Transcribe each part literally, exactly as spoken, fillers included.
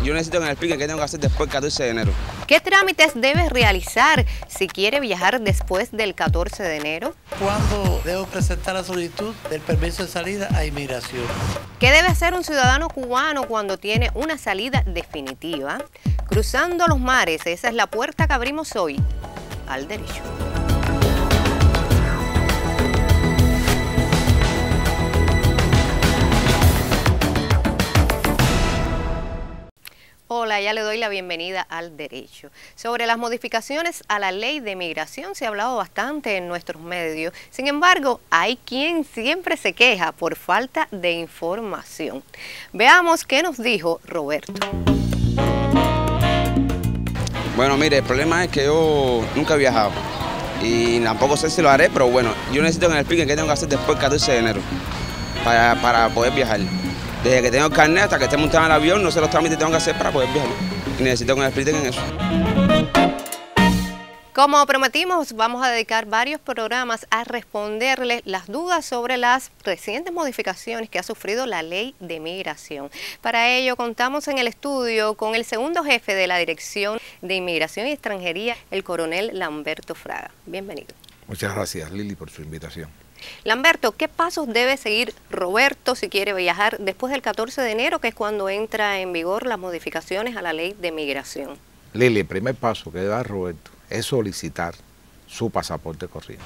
yo necesito que me expliquen qué tengo que hacer después del catorce de enero. ¿Qué trámites debe realizar si quiere viajar después del catorce de enero? ¿Cuándo debo presentar la solicitud del permiso de salida a inmigración? ¿Qué debe hacer un ciudadano cubano cuando tiene una salida definitiva? Cruzando los mares, esa es la puerta que abrimos hoy al derecho. Hola, ya le doy la bienvenida al derecho. Sobre las modificaciones a la ley de migración se ha hablado bastante en nuestros medios. Sin embargo, hay quien siempre se queja por falta de información. Veamos qué nos dijo Roberto. Bueno, mire, el problema es que yo nunca he viajado y tampoco sé si lo haré, pero bueno, yo necesito que me expliquen qué tengo que hacer después del catorce de enero para, para poder viajar. Desde que tengo el carnet hasta que esté montado en el avión, no sé los trámites que tengo que hacer para poder viajar. Y necesito que me expliquen en eso. Como prometimos, vamos a dedicar varios programas a responderle las dudas sobre las recientes modificaciones que ha sufrido la ley de migración. Para ello, contamos en el estudio con el segundo jefe de la Dirección de Inmigración y Extranjería, el coronel Lamberto Fraga. Bienvenido. Muchas gracias, Lili, por su invitación. Lamberto, ¿qué pasos debe seguir Roberto si quiere viajar después del catorce de enero, que es cuando entra en vigor las modificaciones a la ley de migración? Lili, el primer paso que debe dar Roberto es solicitar su pasaporte corriente.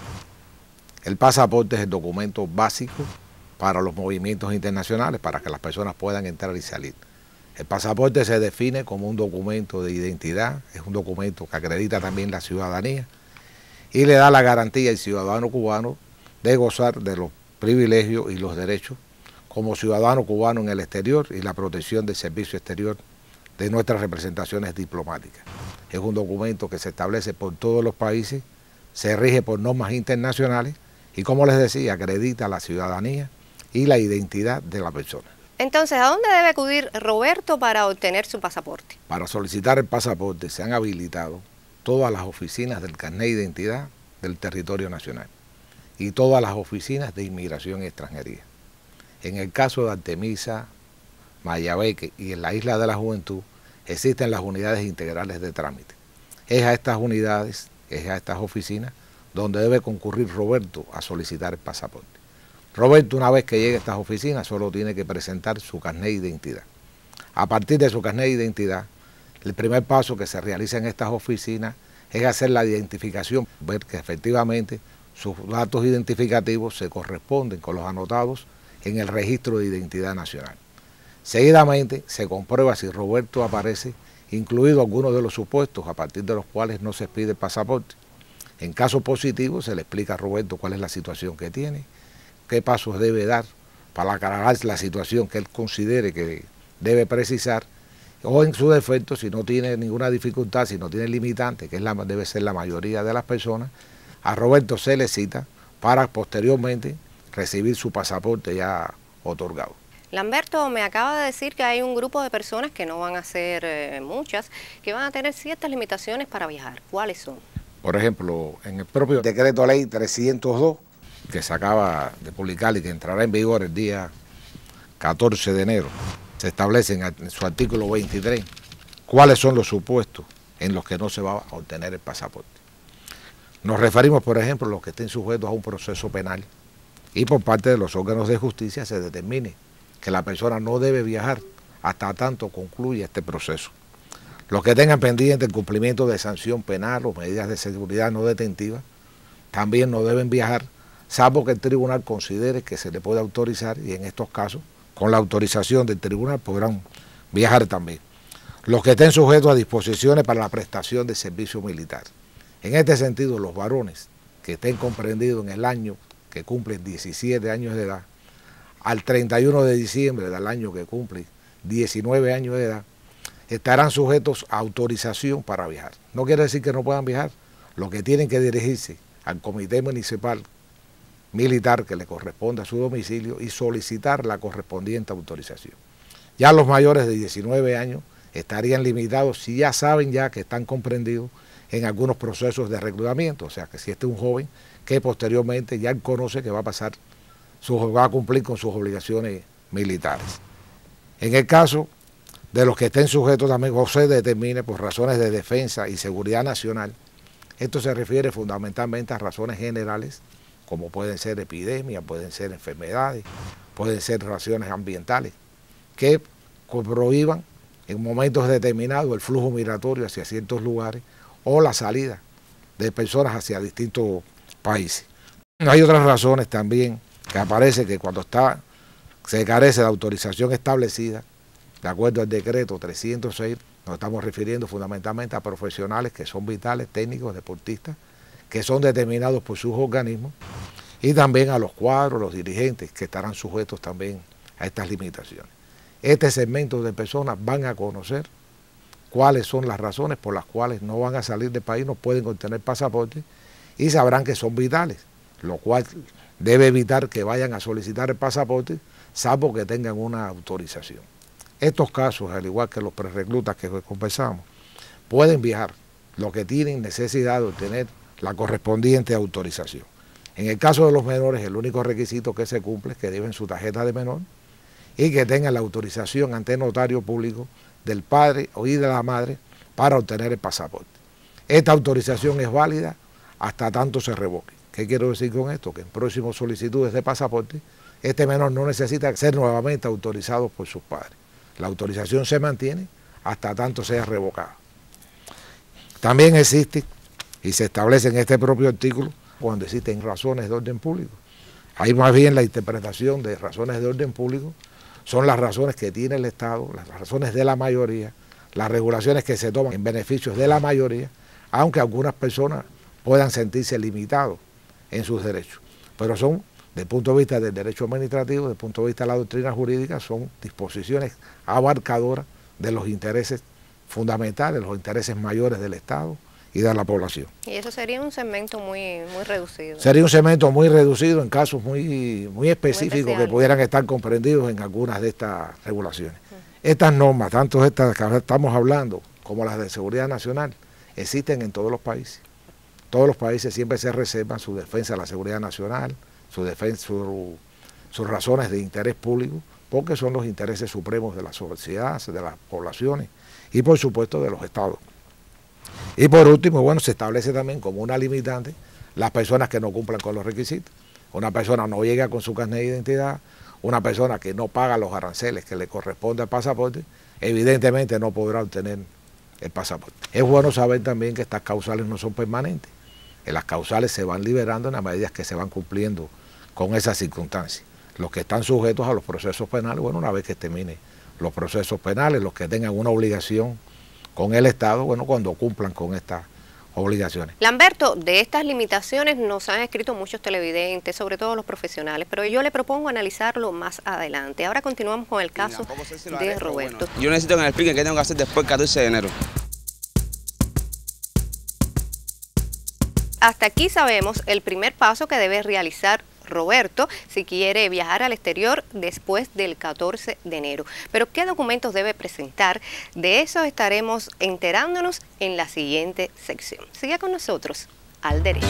El pasaporte es el documento básico para los movimientos internacionales, para que las personas puedan entrar y salir. El pasaporte se define como un documento de identidad, es un documento que acredita también la ciudadanía y le da la garantía al ciudadano cubano de gozar de los privilegios y los derechos como ciudadano cubano en el exterior y la protección del servicio exterior de nuestras representaciones diplomáticas. Es un documento que se establece por todos los países, se rige por normas internacionales y, como les decía, acredita la ciudadanía y la identidad de la persona. Entonces, ¿a dónde debe acudir Roberto para obtener su pasaporte? Para solicitar el pasaporte se han habilitado todas las oficinas del carnet de identidad del territorio nacional y todas las oficinas de inmigración y extranjería. En el caso de Artemisa, Mayabeque y en la Isla de la Juventud existen las unidades integrales de trámite. Es a estas unidades, es a estas oficinas donde debe concurrir Roberto a solicitar el pasaporte. Roberto, una vez que llegue a estas oficinas, solo tiene que presentar su carnet de identidad. A partir de su carnet de identidad, el primer paso que se realiza en estas oficinas es hacer la identificación, ver que efectivamente sus datos identificativos se corresponden con los anotados en el registro de identidad nacional. Seguidamente se comprueba si Roberto aparece incluido alguno de los supuestos a partir de los cuales no se pide el pasaporte. En caso positivo se le explica a Roberto cuál es la situación que tiene, qué pasos debe dar para aclarar la situación que él considere que debe precisar, o en su defecto, si no tiene ninguna dificultad, si no tiene limitante, que es la, debe ser la mayoría de las personas, a Roberto se le cita para posteriormente recibir su pasaporte ya otorgado. Lamberto, me acaba de decir que hay un grupo de personas, que no van a ser eh, muchas, que van a tener ciertas limitaciones para viajar. ¿Cuáles son? Por ejemplo, en el propio decreto ley trescientos dos, que se acaba de publicar y que entrará en vigor el día catorce de enero, se establece en su artículo veintitrés cuáles son los supuestos en los que no se va a obtener el pasaporte. Nos referimos, por ejemplo, a los que estén sujetos a un proceso penal y por parte de los órganos de justicia se determine que la persona no debe viajar hasta tanto concluya este proceso. Los que tengan pendiente el cumplimiento de sanción penal o medidas de seguridad no detentiva también no deben viajar, salvo que el tribunal considere que se le puede autorizar, y en estos casos, con la autorización del tribunal, podrán viajar también. Los que estén sujetos a disposiciones para la prestación de servicio militar. En este sentido, los varones que estén comprendidos en el año que cumplen diecisiete años de edad, al treinta y uno de diciembre del año que cumplen diecinueve años de edad, estarán sujetos a autorización para viajar. No quiere decir que no puedan viajar, lo que tienen que dirigirse al comité municipal militar que le corresponde a su domicilio y solicitar la correspondiente autorización. Ya los mayores de diecinueve años estarían limitados si ya saben ya que están comprendidos en algunos procesos de reclutamiento, o sea que si este es un joven que posteriormente ya él conoce que va a pasar, su, va a cumplir con sus obligaciones militares. En el caso de los que estén sujetos también o se determine por razones de defensa y seguridad nacional. Esto se refiere fundamentalmente a razones generales, como pueden ser epidemias, pueden ser enfermedades, pueden ser razones ambientales, que prohíban en momentos determinados el flujo migratorio hacia ciertos lugares o la salida de personas hacia distintos países. Hay otras razones también que aparece que cuando está, se carece de autorización establecida, de acuerdo al decreto trescientos seis, nos estamos refiriendo fundamentalmente a profesionales que son vitales, técnicos, deportistas, que son determinados por sus organismos, y también a los cuadros, los dirigentes, que estarán sujetos también a estas limitaciones. Este segmento de personas van a conocer cuáles son las razones por las cuales no van a salir del país, no pueden obtener pasaporte, y sabrán que son vitales, lo cual debe evitar que vayan a solicitar el pasaporte, salvo que tengan una autorización. Estos casos, al igual que los prereclutas que conversamos, pueden viajar, los que tienen necesidad de obtener la correspondiente autorización. En el caso de los menores, el único requisito que se cumple es que lleven su tarjeta de menor y que tengan la autorización ante notario público del padre o y de la madre para obtener el pasaporte. Esta autorización es válida hasta tanto se revoque. ¿Qué quiero decir con esto? Que en próximas solicitudes de pasaporte, este menor no necesita ser nuevamente autorizado por sus padres. La autorización se mantiene hasta tanto sea revocada. También existe, y se establece en este propio artículo, cuando existen razones de orden público. Ahí más bien la interpretación de razones de orden público son las razones que tiene el Estado, las razones de la mayoría, las regulaciones que se toman en beneficios de la mayoría, aunque algunas personas puedan sentirse limitados en sus derechos. Pero son, desde el punto de vista del derecho administrativo, desde el punto de vista de la doctrina jurídica, son disposiciones abarcadoras de los intereses fundamentales, los intereses mayores del Estado y de la población. Y eso sería un segmento muy, muy reducido. Sería un segmento muy reducido en casos muy, muy específicos muy que pudieran estar comprendidos en algunas de estas regulaciones. Uh-huh. Estas normas, tanto estas que estamos hablando como las de seguridad nacional, existen en todos los países. Todos los países siempre se reservan su defensa de la seguridad nacional, su defensa, su, sus razones de interés público, porque son los intereses supremos de la sociedad, de las poblaciones y por supuesto de los estados. Y por último, bueno, se establece también como una limitante las personas que no cumplan con los requisitos. Una persona no llega con su carnet de identidad, una persona que no paga los aranceles que le corresponde al pasaporte, evidentemente no podrá obtener el pasaporte. Es bueno saber también que estas causales no son permanentes, que las causales se van liberando en las medidas que se van cumpliendo con esas circunstancias. Los que están sujetos a los procesos penales, bueno, una vez que termine los procesos penales, los que tengan una obligación con el Estado, bueno, cuando cumplan con estas obligaciones. Lamberto, de estas limitaciones nos han escrito muchos televidentes, sobre todo los profesionales, pero yo le propongo analizarlo más adelante. Ahora continuamos con el caso si de haré, Roberto. Bueno, yo necesito que me expliquen qué tengo que hacer después del catorce de enero. Hasta aquí sabemos el primer paso que debe realizar Roberto si quiere viajar al exterior después del catorce de enero. Pero ¿qué documentos debe presentar? De eso estaremos enterándonos en la siguiente sección. Siga con nosotros al derecho.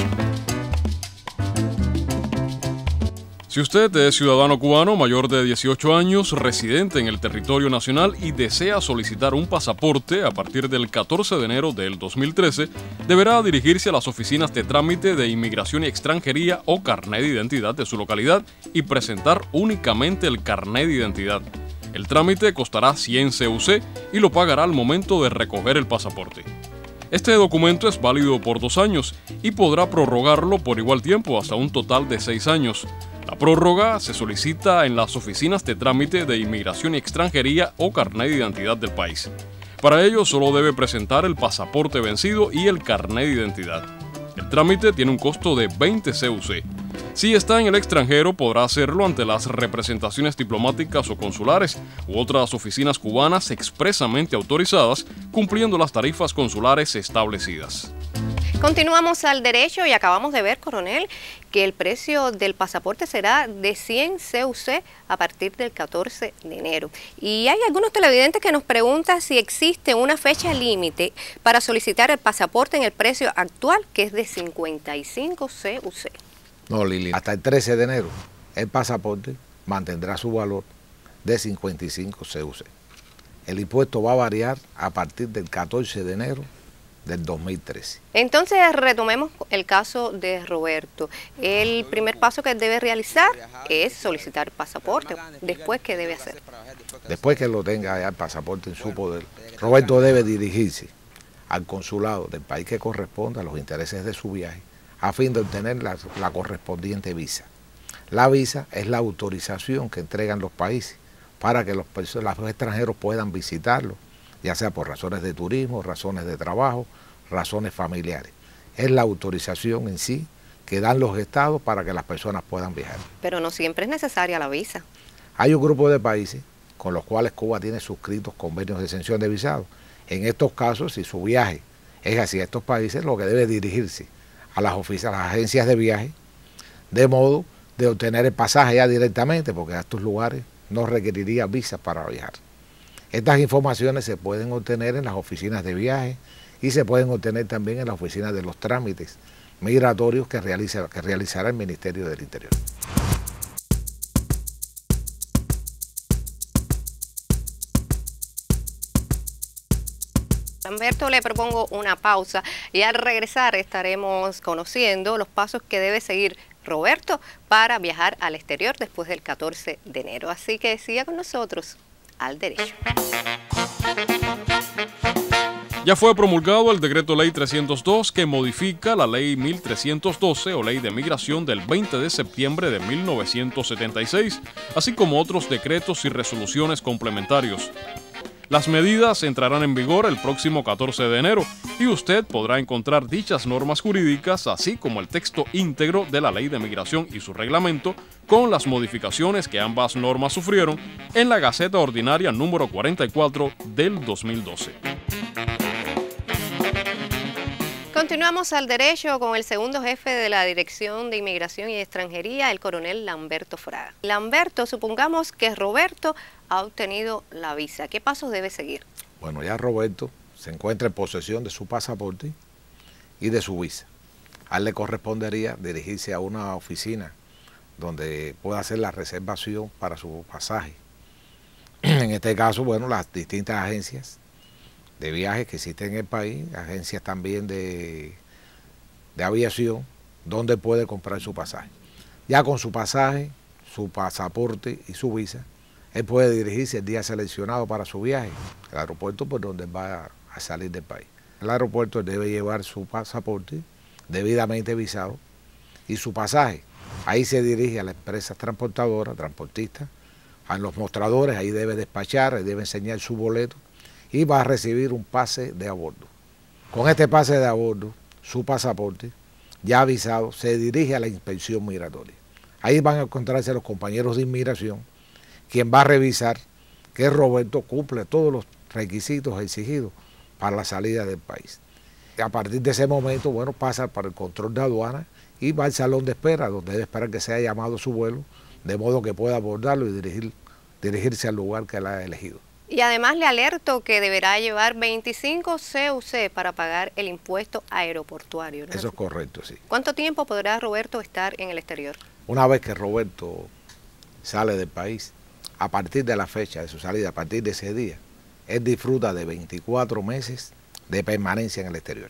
Si usted es ciudadano cubano mayor de dieciocho años, residente en el territorio nacional y desea solicitar un pasaporte a partir del catorce de enero del dos mil trece, deberá dirigirse a las oficinas de trámite de inmigración y extranjería o carnet de identidad de su localidad y presentar únicamente el carnet de identidad. El trámite costará cien C U C y lo pagará al momento de recoger el pasaporte. Este documento es válido por dos años y podrá prorrogarlo por igual tiempo hasta un total de seis años. La prórroga se solicita en las oficinas de trámite de inmigración y extranjería o carnet de identidad del país. Para ello solo debe presentar el pasaporte vencido y el carnet de identidad. El trámite tiene un costo de veinte C U C. Si está en el extranjero podrá hacerlo ante las representaciones diplomáticas o consulares u otras oficinas cubanas expresamente autorizadas, cumpliendo las tarifas consulares establecidas. Continuamos al derecho y acabamos de ver, coronel, que el precio del pasaporte será de cien C U C a partir del catorce de enero. Y hay algunos televidentes que nos preguntan si existe una fecha límite para solicitar el pasaporte en el precio actual, que es de cincuenta y cinco C U C. No, Lili, hasta el trece de enero el pasaporte mantendrá su valor de cincuenta y cinco C U C. el impuesto va a variar a partir del catorce de enero del dos mil trece. Entonces retomemos el caso de Roberto. El primer paso que debe realizar es solicitar pasaporte. Después, ¿qué debe hacer? Después que lo tenga ya el pasaporte en su poder, Roberto debe dirigirse al consulado del país que corresponda a los intereses de su viaje a fin de obtener la, la correspondiente visa. La visa es la autorización que entregan los países para que los, los extranjeros puedan visitarlo, ya sea por razones de turismo, razones de trabajo, razones familiares. Es la autorización en sí que dan los estados para que las personas puedan viajar. Pero no siempre es necesaria la visa. Hay un grupo de países con los cuales Cuba tiene suscritos convenios de exención de visado. En estos casos, si su viaje es hacia estos países, lo que debe dirigirse a las oficinas, a las agencias de viaje, de modo de obtener el pasaje ya directamente, porque a estos lugares no requeriría visas para viajar. Estas informaciones se pueden obtener en las oficinas de viaje y se pueden obtener también en las oficinas de los trámites migratorios que, realiza, que realizará el Ministerio del Interior. Lamberto, le propongo una pausa y al regresar estaremos conociendo los pasos que debe seguir Roberto para viajar al exterior después del catorce de enero. Así que siga con nosotros al derecho. Ya fue promulgado el Decreto Ley trescientos dos que modifica la Ley mil trescientos doce o Ley de Migración del veinte de septiembre de mil novecientos setenta y seis, así como otros decretos y resoluciones complementarios. Las medidas entrarán en vigor el próximo catorce de enero y usted podrá encontrar dichas normas jurídicas, así como el texto íntegro de la Ley de Migración y su reglamento, con las modificaciones que ambas normas sufrieron, en la Gaceta Ordinaria número cuarenta y cuatro del dos mil doce. Continuamos al derecho con el segundo jefe de la Dirección de Inmigración y Extranjería, el coronel Lamberto Fraga. Lamberto, supongamos que Roberto ha obtenido la visa. ¿Qué pasos debe seguir? Bueno, ya Roberto se encuentra en posesión de su pasaporte y de su visa. A él le correspondería dirigirse a una oficina donde pueda hacer la reservación para su pasaje. En este caso, bueno, las distintas agencias de viajes que existen en el país, agencias también de, de aviación, donde puede comprar su pasaje. Ya con su pasaje, su pasaporte y su visa, él puede dirigirse el día seleccionado para su viaje, al aeropuerto por donde va a salir del país. El aeropuerto debe llevar su pasaporte debidamente visado y su pasaje. Ahí se dirige a la empresa transportadora, transportista, a los mostradores, ahí debe despachar, ahí debe enseñar su boleto y va a recibir un pase de a bordo. Con este pase de a bordo, su pasaporte, ya avisado, se dirige a la inspección migratoria. Ahí van a encontrarse los compañeros de inmigración, quien va a revisar que Roberto cumple todos los requisitos exigidos para la salida del país. Y a partir de ese momento, bueno, pasa para el control de aduana y va al salón de espera, donde debe esperar que sea llamado su vuelo, de modo que pueda abordarlo y dirigir, dirigirse al lugar que él ha elegido. Y además le alerto que deberá llevar veinticinco C U C para pagar el impuesto aeroportuario, ¿no? Eso es correcto, sí. ¿Cuánto tiempo podrá Roberto estar en el exterior? Una vez que Roberto sale del país, a partir de la fecha de su salida, a partir de ese día, él disfruta de veinticuatro meses de permanencia en el exterior.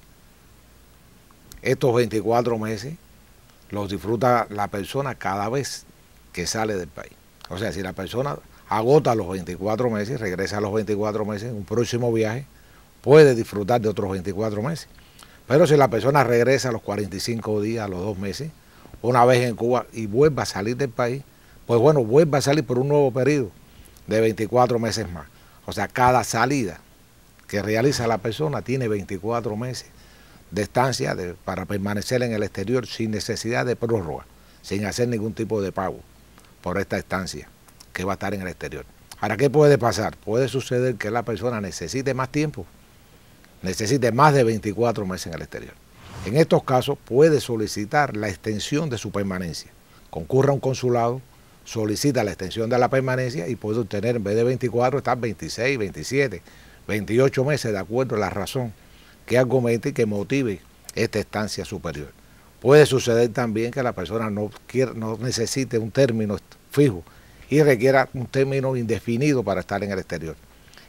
Estos veinticuatro meses los disfruta la persona cada vez que sale del país. O sea, si la persona agota los veinticuatro meses, regresa a los veinticuatro meses, en un próximo viaje puede disfrutar de otros veinticuatro meses. Pero si la persona regresa a los cuarenta y cinco días, a los dos meses, una vez en Cuba y vuelve a salir del país, pues bueno, vuelve a salir por un nuevo periodo de veinticuatro meses más. O sea, cada salida que realiza la persona tiene veinticuatro meses de estancia de, para permanecer en el exterior sin necesidad de prórroga, sin hacer ningún tipo de pago por esta estancia que va a estar en el exterior. Ahora, ¿qué puede pasar? Puede suceder que la persona necesite más tiempo, necesite más de veinticuatro meses en el exterior. En estos casos puede solicitar la extensión de su permanencia. Concurra a un consulado, solicita la extensión de la permanencia y puede obtener, en vez de veinticuatro, estar veintiséis, veintisiete, veintiocho meses, de acuerdo a la razón que argumente y que motive esta estancia superior. Puede suceder también que la persona no, quiera, no necesite un término fijo y requiera un término indefinido para estar en el exterior.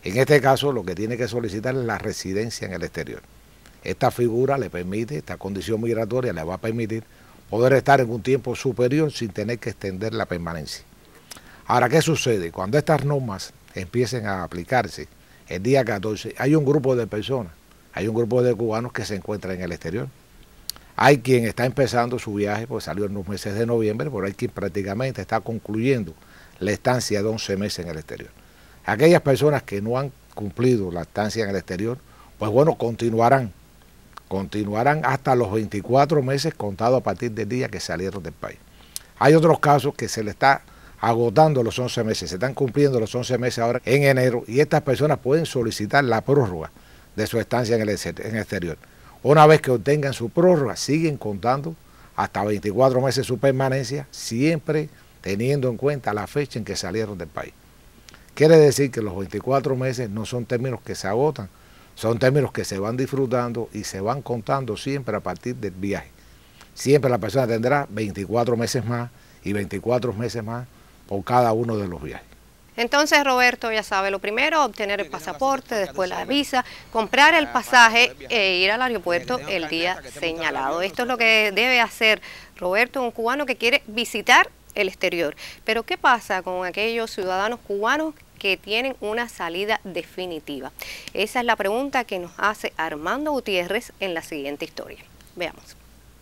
En este caso, lo que tiene que solicitar es la residencia en el exterior. Esta figura le permite, esta condición migratoria le va a permitir poder estar en un tiempo superior sin tener que extender la permanencia. Ahora, ¿qué sucede? Cuando estas normas empiecen a aplicarse el día catorce, hay un grupo de personas, hay un grupo de cubanos que se encuentran en el exterior. Hay quien está empezando su viaje, pues salió en los meses de noviembre, pero hay quien prácticamente está concluyendo la estancia de once meses en el exterior. Aquellas personas que no han cumplido la estancia en el exterior, pues bueno, continuarán, continuarán hasta los veinticuatro meses contados a partir del día que salieron del país. Hay otros casos que se le está agotando los once meses, se están cumpliendo los once meses ahora en enero y estas personas pueden solicitar la prórroga de su estancia en el, en el exterior. Una vez que obtengan su prórroga, siguen contando hasta veinticuatro meses su permanencia, siempre teniendo en cuenta la fecha en que salieron del país. Quiere decir que los veinticuatro meses no son términos que se agotan, son términos que se van disfrutando y se van contando siempre a partir del viaje. Siempre la persona tendrá veinticuatro meses más y veinticuatro meses más por cada uno de los viajes. Entonces, Roberto, ya sabe, lo primero, obtener el pasaporte, después la visa, comprar el pasaje e ir al aeropuerto el día señalado. Esto es lo que debe hacer Roberto, un cubano que quiere visitar el exterior. Pero ¿qué pasa con aquellos ciudadanos cubanos que tienen una salida definitiva? Esa es la pregunta que nos hace Armando Gutiérrez en la siguiente historia. Veamos.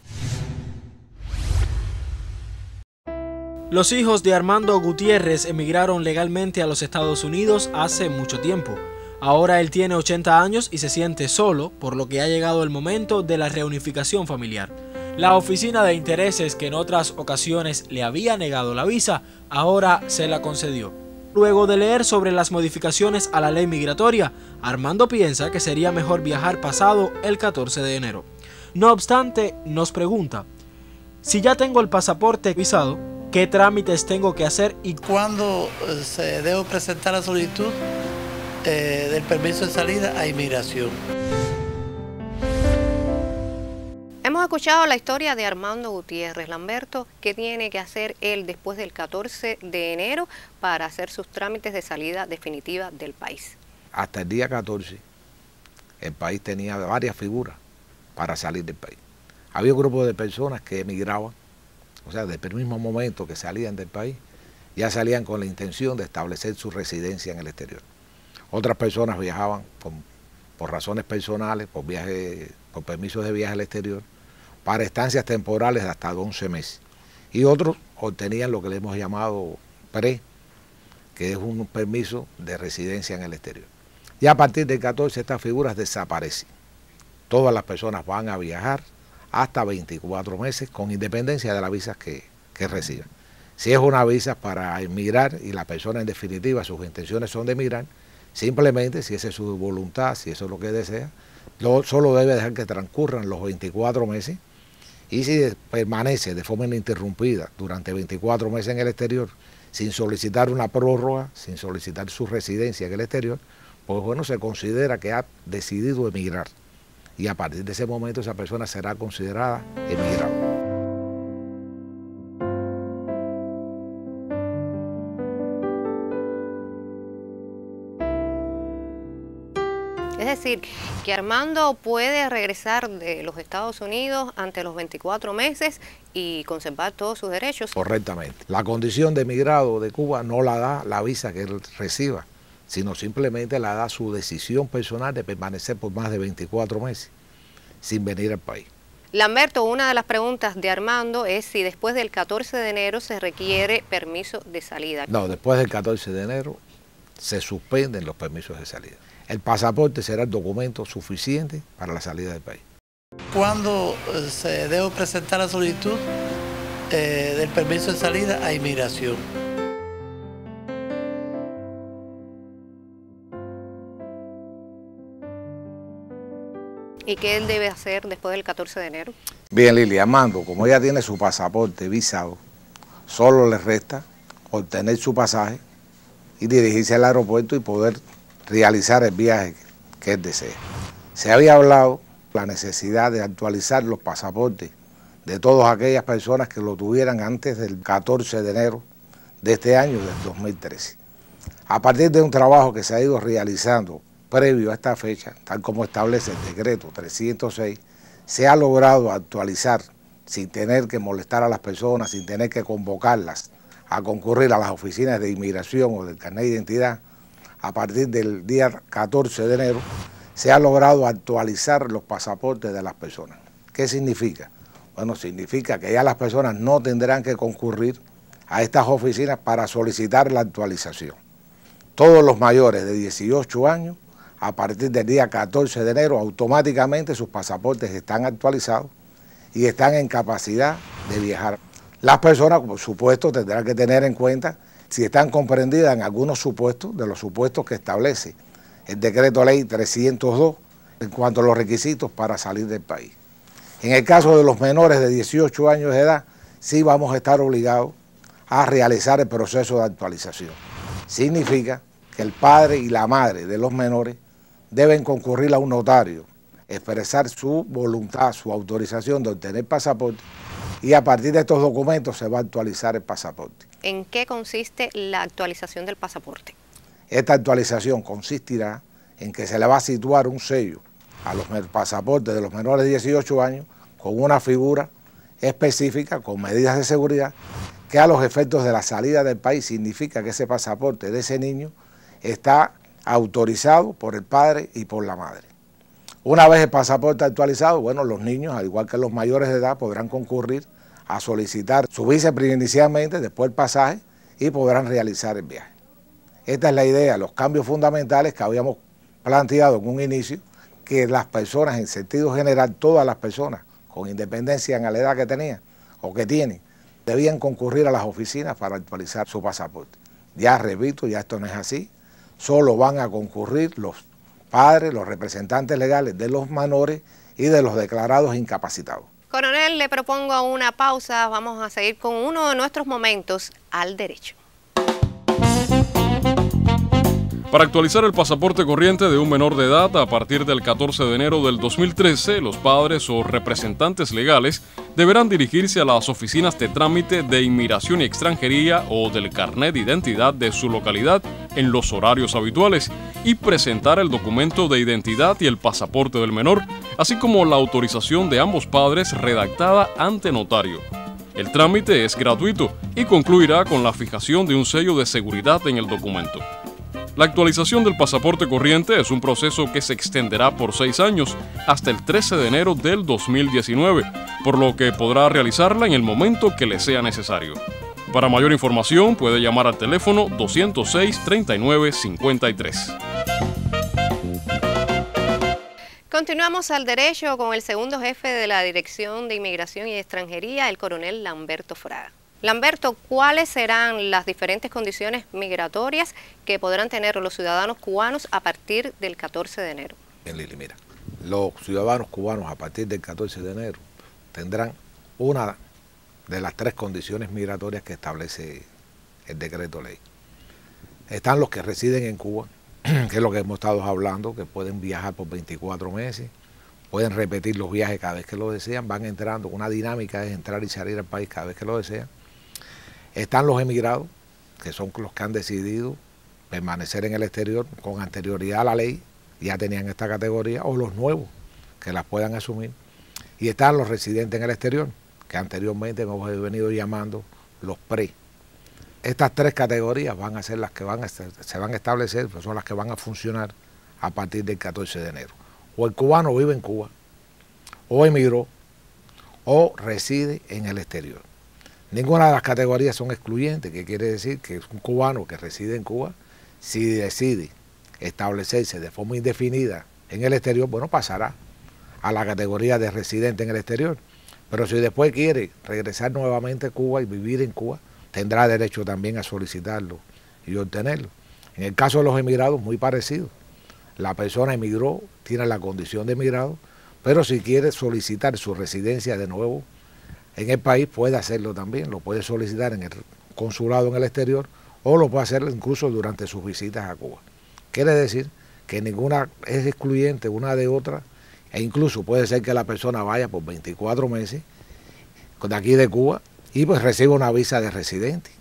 Los hijos de Armando Gutiérrez emigraron legalmente a los Estados Unidos hace mucho tiempo. Ahora él tiene ochenta años y se siente solo, por lo que ha llegado el momento de la reunificación familiar. La oficina de intereses, que en otras ocasiones le había negado la visa, ahora se la concedió. Luego de leer sobre las modificaciones a la ley migratoria, Armando piensa que sería mejor viajar pasado el catorce de enero. No obstante, nos pregunta, si ya tengo el pasaporte visado, ¿qué trámites tengo que hacer y cuándo se debe presentar la solicitud eh, del permiso de salida a inmigración? Hemos escuchado la historia de Armando Gutiérrez. Lamberto, ¿qué tiene que hacer él después del catorce de enero para hacer sus trámites de salida definitiva del país? Hasta el día catorce, el país tenía varias figuras para salir del país. Había un grupo de personas que emigraban, o sea, desde el mismo momento que salían del país, ya salían con la intención de establecer su residencia en el exterior. Otras personas viajaban por, por razones personales, por, viaje, por permisos de viaje al exterior, para estancias temporales de hasta once meses. Y otros obtenían lo que le hemos llamado pre, que es un permiso de residencia en el exterior. Y a partir del catorce estas figuras desaparecen. Todas las personas van a viajar hasta veinticuatro meses con independencia de las visas que, que reciban. Si es una visa para emigrar y la persona en definitiva sus intenciones son de emigrar, simplemente si esa es su voluntad, si eso es lo que desea, lo, solo debe dejar que transcurran los veinticuatro meses y si permanece de forma ininterrumpida durante veinticuatro meses en el exterior sin solicitar una prórroga, sin solicitar su residencia en el exterior, pues bueno, se considera que ha decidido emigrar. Y a partir de ese momento esa persona será considerada emigrada. Es decir, que Armando puede regresar de los Estados Unidos ante los veinticuatro meses y conservar todos sus derechos. Correctamente. La condición de emigrado de Cuba no la da la visa que él reciba, sino simplemente la da su decisión personal de permanecer por más de veinticuatro meses sin venir al país. Lamberto, una de las preguntas de Armando es si después del catorce de enero se requiere permiso de salida. No, después del catorce de enero se suspenden los permisos de salida. El pasaporte será el documento suficiente para la salida del país. ¿Cuándo se debe presentar la solicitud eh, del permiso de salida a inmigración? ¿Y qué él debe hacer después del catorce de enero? Bien, Lili, Armando, como ella tiene su pasaporte visado, solo le resta obtener su pasaje y dirigirse al aeropuerto y poder realizar el viaje que él desea. Se había hablado de la necesidad de actualizar los pasaportes de todas aquellas personas que lo tuvieran antes del catorce de enero de este año, del dos mil trece. A partir de un trabajo que se ha ido realizando previo a esta fecha, tal como establece el decreto trescientos seis, se ha logrado actualizar sin tener que molestar a las personas, sin tener que convocarlas a concurrir a las oficinas de inmigración o del carnet de identidad. A partir del día catorce de enero se ha logrado actualizar los pasaportes de las personas. ¿Qué significa? Bueno, significa que ya las personas no tendrán que concurrir a estas oficinas para solicitar la actualización. Todos los mayores de dieciocho años, a partir del día catorce de enero, automáticamente sus pasaportes están actualizados y están en capacidad de viajar. Las personas, por supuesto, tendrán que tener en cuenta si están comprendidas en algunos supuestos, de los supuestos que establece el decreto ley trescientos dos, en cuanto a los requisitos para salir del país. En el caso de los menores de dieciocho años de edad, sí vamos a estar obligados a realizar el proceso de actualización. Significa que el padre y la madre de los menores deben concurrir a un notario, expresar su voluntad, su autorización de obtener pasaporte, y a partir de estos documentos se va a actualizar el pasaporte. ¿En qué consiste la actualización del pasaporte? Esta actualización consistirá en que se le va a situar un sello a los pasaportes de los menores de dieciocho años con una figura específica, con medidas de seguridad, que a los efectos de la salida del país significa que ese pasaporte de ese niño está autorizado por el padre y por la madre. Una vez el pasaporte actualizado, bueno, los niños, al igual que los mayores de edad, podrán concurrir a solicitar su visa inicialmente, después el pasaje, y podrán realizar el viaje. Esta es la idea, los cambios fundamentales que habíamos planteado en un inicio, que las personas, en sentido general, todas las personas, con independencia en la edad que tenían o que tienen, debían concurrir a las oficinas para actualizar su pasaporte. Ya repito, ya esto no es así, solo van a concurrir los padres, los representantes legales de los menores y de los declarados incapacitados. Coronel, le propongo una pausa, vamos a seguir con uno de nuestros momentos al derecho. Para actualizar el pasaporte corriente de un menor de edad a partir del catorce de enero del dos mil trece, los padres o representantes legales deberán dirigirse a las oficinas de trámite de inmigración y extranjería o del carnet de identidad de su localidad en los horarios habituales y presentar el documento de identidad y el pasaporte del menor, así como la autorización de ambos padres redactada ante notario. El trámite es gratuito y concluirá con la fijación de un sello de seguridad en el documento. La actualización del pasaporte corriente es un proceso que se extenderá por seis años hasta el trece de enero del dos mil diecinueve, por lo que podrá realizarla en el momento que le sea necesario. Para mayor información puede llamar al teléfono doscientos seis, treinta y nueve, cincuenta y tres. Continuamos al derecho con el segundo jefe de la Dirección de Inmigración y Extranjería, el coronel Lamberto Fraga. Lamberto, ¿cuáles serán las diferentes condiciones migratorias que podrán tener los ciudadanos cubanos a partir del catorce de enero? Bien, Lili, mira, los ciudadanos cubanos a partir del catorce de enero tendrán una de las tres condiciones migratorias que establece el decreto ley. Están los que residen en Cuba, que es lo que hemos estado hablando, que pueden viajar por veinticuatro meses, pueden repetir los viajes cada vez que lo desean, van entrando, una dinámica es entrar y salir al país cada vez que lo desean. Están los emigrados, que son los que han decidido permanecer en el exterior con anterioridad a la ley, ya tenían esta categoría, o los nuevos, que las puedan asumir. Y están los residentes en el exterior, que anteriormente hemos venido llamando los pre. Estas tres categorías van a ser las que van a, se van a establecer, pues son las que van a funcionar a partir del catorce de enero. O el cubano vive en Cuba, o emigró, o reside en el exterior. Ninguna de las categorías son excluyentes, que quiere decir que un cubano que reside en Cuba, si decide establecerse de forma indefinida en el exterior, bueno, pasará a la categoría de residente en el exterior. Pero si después quiere regresar nuevamente a Cuba y vivir en Cuba, tendrá derecho también a solicitarlo y obtenerlo. En el caso de los emigrados, muy parecido. La persona emigró, tiene la condición de emigrado, pero si quiere solicitar su residencia de nuevo en el país, puede hacerlo también. Lo puede solicitar en el consulado en el exterior o lo puede hacer incluso durante sus visitas a Cuba. Quiere decir que ninguna es excluyente una de otra, e incluso puede ser que la persona vaya por veinticuatro meses de aquí de Cuba y pues reciba una visa de residente.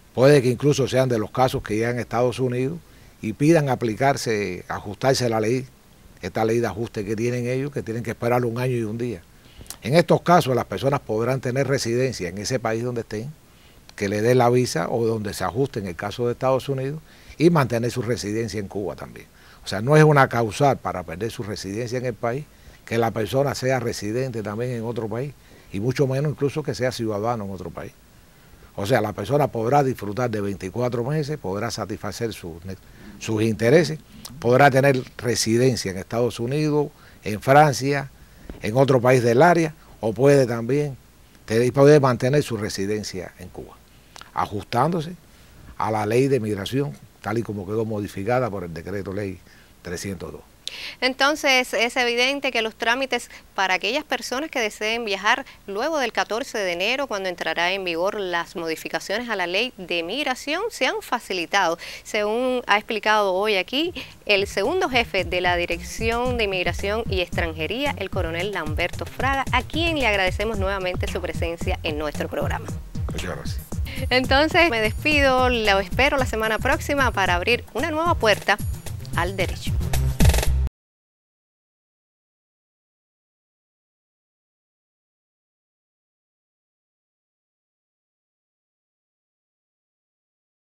puede que incluso sean de los casos que llegan a Estados Unidos y pidan aplicarse, ajustarse a la ley, esta ley de ajuste que tienen ellos, que tienen que esperar un año y un día. En estos casos las personas podrán tener residencia en ese país donde estén, que le dé la visa o donde se ajuste en el caso de Estados Unidos, y mantener su residencia en Cuba también. O sea, no es una causal para perder su residencia en el país que la persona sea residente también en otro país, y mucho menos incluso que sea ciudadano en otro país. O sea, la persona podrá disfrutar de veinticuatro meses, podrá satisfacer sus, sus intereses, podrá tener residencia en Estados Unidos, en Francia, en otro país del área, o puede también poder mantener su residencia en Cuba, ajustándose a la ley de migración, tal y como quedó modificada por el decreto ley trescientos dos. Entonces es evidente que los trámites para aquellas personas que deseen viajar luego del catorce de enero, cuando entrará en vigor las modificaciones a la ley de migración, se han facilitado, según ha explicado hoy aquí el segundo jefe de la Dirección de Inmigración y Extranjería, el coronel Lamberto Fraga, a quien le agradecemos nuevamente su presencia en nuestro programa. Muchas gracias. Entonces me despido, lo espero la semana próxima para abrir una nueva puerta al derecho.